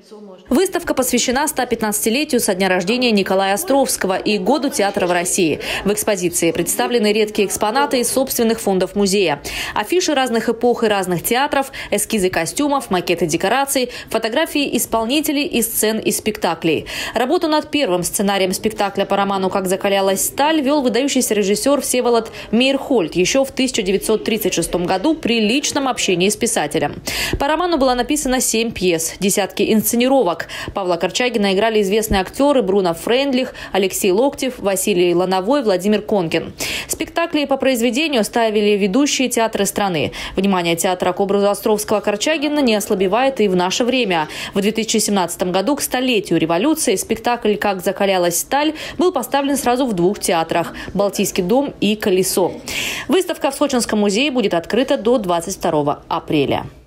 Выставка посвящена 115-летию со дня рождения Николая Островского и Году театра в России. В экспозиции представлены редкие экспонаты из собственных фондов музея. Афиши разных эпох и разных театров, эскизы костюмов, макеты декораций, фотографии исполнителей и сцен из спектаклей. Работу над первым сценарием спектакля по роману «Как закалялась сталь» вел выдающийся режиссер Всеволод Мейерхольд еще в 1936 году при личном общении с писателем. По роману было написано 7 пьес, десятки инсценировок. Павла Корчагина играли известные актеры Бруно Фрейндлих, Алексей Локтев, Василий Лановой, Владимир Конкин. Спектакли по произведению ставили ведущие театры страны. Внимание театра к образу Островского-Корчагина не ослабевает и в наше время. В 2017 году к столетию революции спектакль «Как закалялась сталь» был поставлен сразу в 2 театрах – «Балтийский дом» и «Колесо». Выставка в Сочинском музее будет открыта до 22 апреля.